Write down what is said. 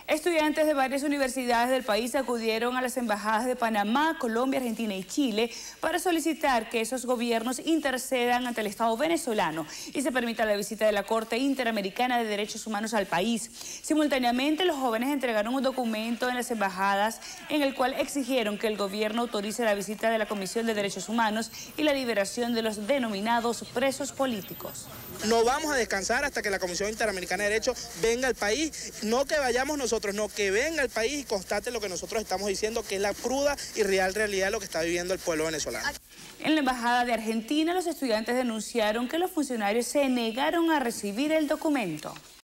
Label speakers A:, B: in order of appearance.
A: Estudiantes de varias universidades del país acudieron a las embajadas de Panamá, Colombia, Argentina y Chile para solicitar que esos gobiernos intercedan ante el Estado venezolano y se permita la visita de la Corte Interamericana de Derechos Humanos al país. Simultáneamente, los jóvenes entregaron un documento en las embajadas en el cual exigieron que el gobierno autorice la visita de la Comisión de Derechos Humanos y la liberación de los denominados presos políticos.
B: No vamos a descansar hasta que la Comisión Interamericana de Derechos venga al país, no que vayamos nosotros, no que venga al país y constate lo que nosotros estamos diciendo, que es la cruda y real realidad de lo que está viviendo el pueblo venezolano.
A: En la Embajada de Argentina, los estudiantes denunciaron que los funcionarios se negaron a recibir el documento.